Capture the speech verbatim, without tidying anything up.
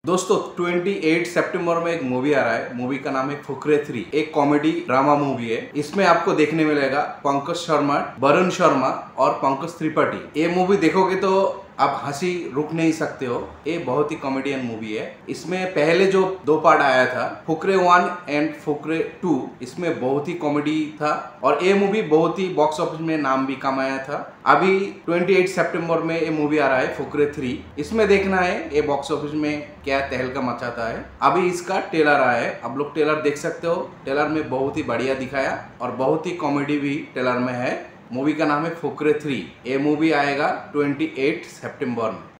दोस्तों अट्ठाईस सितंबर में एक मूवी आ रहा है। मूवी का नाम है फुकरे थ्री। एक कॉमेडी ड्रामा मूवी है। इसमें आपको देखने मिलेगा पंकज शर्मा, वरुण शर्मा और पंकज त्रिपाठी। ये मूवी देखोगे तो आप हंसी रुक नहीं सकते हो। ये बहुत ही कॉमेडियन मूवी है। इसमें पहले जो दो पार्ट आया था, Fukrey one and Fukrey two, इसमें बहुत ही कॉमेडी था और ये मूवी बहुत ही बॉक्स ऑफिस में नाम भी कमाया था। अभी अट्ठाईस सितंबर में ये मूवी आ रहा है फुकरे थ्री। इसमें देखना है ये बॉक्स ऑफिस में क्या तहलका मचाता है। अभी इसका ट्रेलर आया है, आप लोग ट्रेलर देख सकते हो। ट्रेलर में बहुत ही बढ़िया दिखाया और बहुत ही कॉमेडी भी ट्रेलर में है। मूवी का नाम है फुकरे थ्री। ये मूवी आएगा अट्ठाईस सितंबर में।